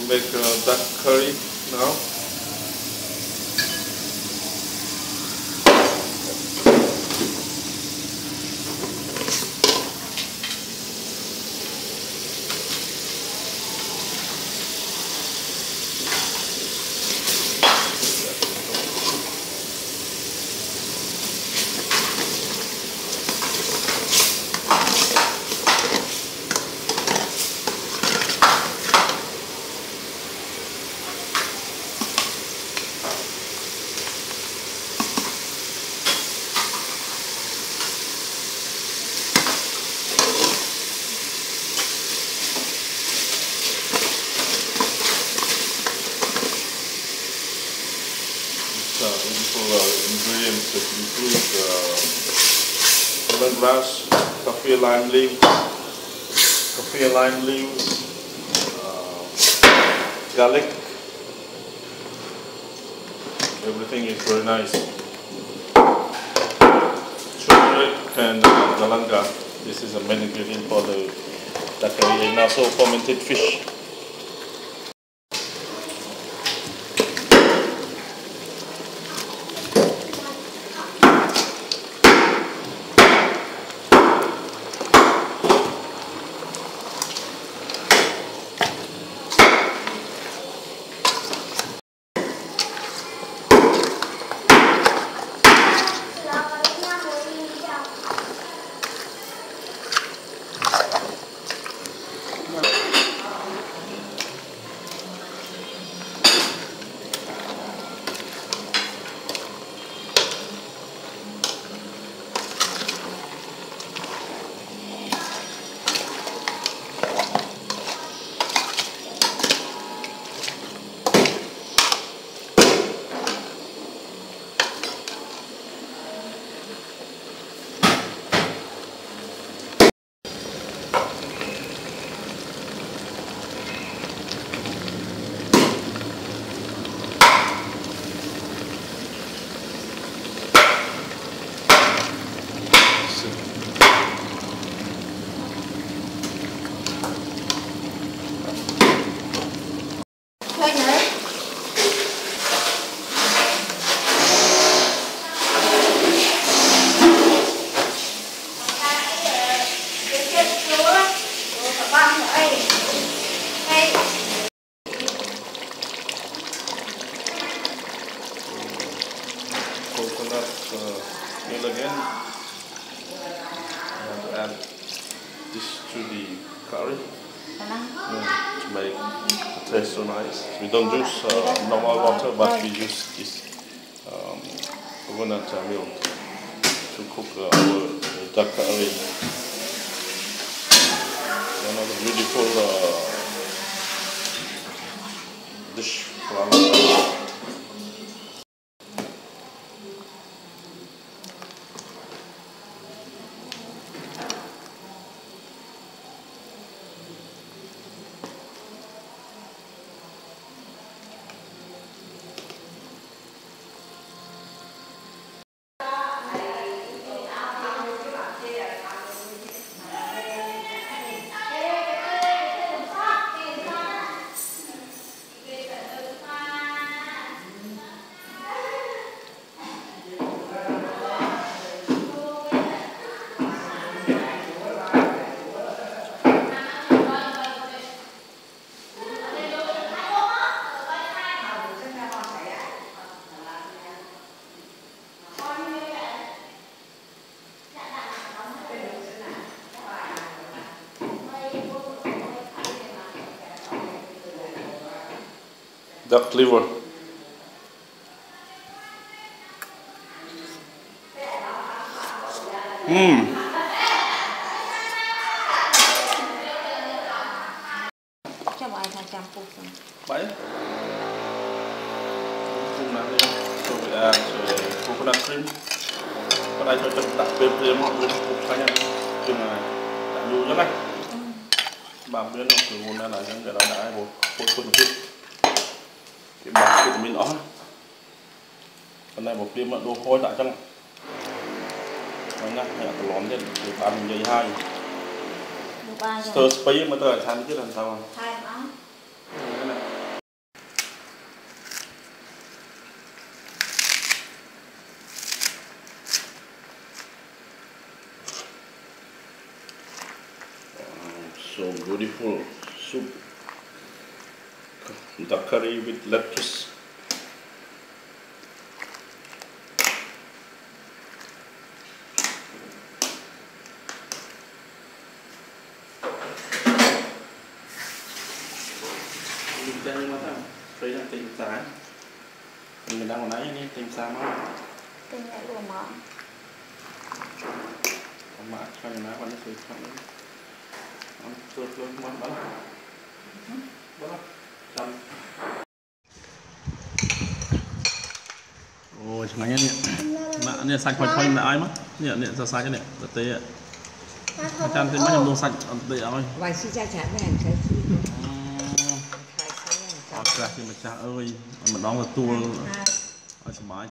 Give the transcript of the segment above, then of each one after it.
make duck curry now. Ingredients that include lemongrass, kaffir lime leaves, garlic. Everything is very nice. Turmeric and galanga. This is a main ingredient for the duck curry, and also fermented fish. Coconut meal again. And add this to the curry to make the taste so nice. We don't use normal water, but we use this coconut milk to cook our duck curry. Another beautiful dish for our family. Duck liver. Cho bài chăm phục Bảy. Cùng nào đi. Rồi coconut cream. Có đây cho đặt bếp mọi người phục sang nhau. Chừng này đã vô rất này. Bạn biết nó từ nguồn này là những cái đó đã một phút chút. Cái bạc của mình đó. Còn này một đêm đồ khối đã chăng. Nói nhá, hay là lón lên từ 3 giây 2. Stir spray mà tôi phải than chứ làm sao mà. Hai món. So beautiful soup, duck curry with lettuce. Mình mà thằng thấy là tình sáng mình đang còn nãy nên tình sáng mà tình lại của món mà cho nên nó còn cái sự ăn sốt luôn món đó chăm ôi chẳng nhá mà nè sạch khoai khoai là ai mất nè ra sạch cái này là tê ạ chăn thì mấy nhầm đồ sạch tê ơi vài xí cha chả với hành cái xí ra thì mà cha ơi mà đó là tour ở sân bãi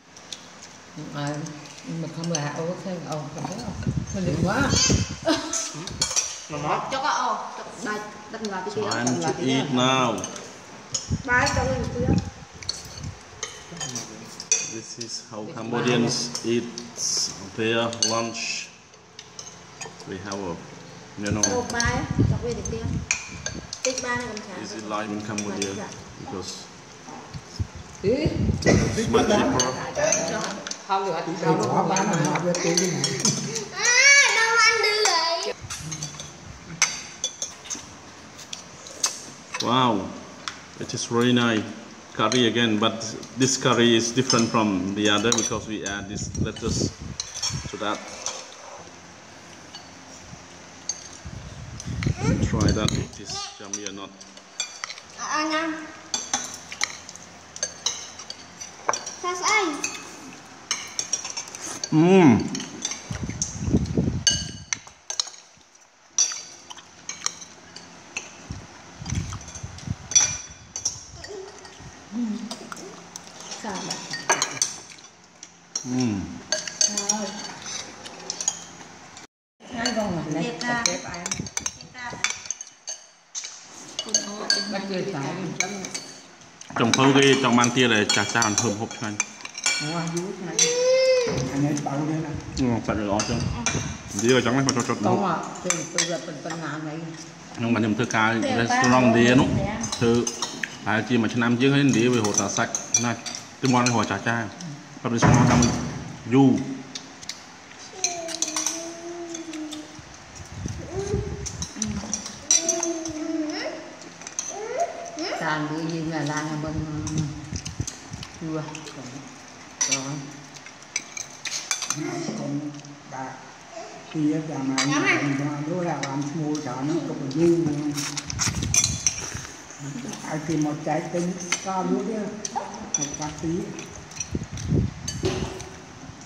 mà không là ô thêm ông cảm thấy không mình liền quá cho có ô đây đặt vào cái kia time to eat now. bye cho mình kia This is how Cambodians eat their lunch. We have a, you know, ô bye cho về để tiêu tích ba này còn easy life in Cambodia because tí it's much cheaper. không được đâu nó bán mà họ tí đi đâu ăn đưa vậy Wow, it is really nice curry again, but this curry is different from the other because we add this lettuce to that. Try that if it is yummy or not. nha sao sai sao vậy hai con này đẹp ra đẹp ai bắt chơi phải Trong phơi cái trong mang tia này chả sao thơm hộp cho anh. ngon dữ này anh ấy bao nhiêu này Phải được chứ. Đi rồi chẳng phải cho con à từ giờเป็นปัญหาไหน Nhưng mà nhầm thưa ca restaurant đi nó thưa phải chi mà năm trước ấy đi về hồ tà sạch này tôi món hồ chả cha còn đi xong nó du sàn đi gì là lan bên chưa rồi bà khi ở nhà máy nó là làm mua chợ nó có bao nhiêu ai tìm một trái tinh to luôn chứ một quả tí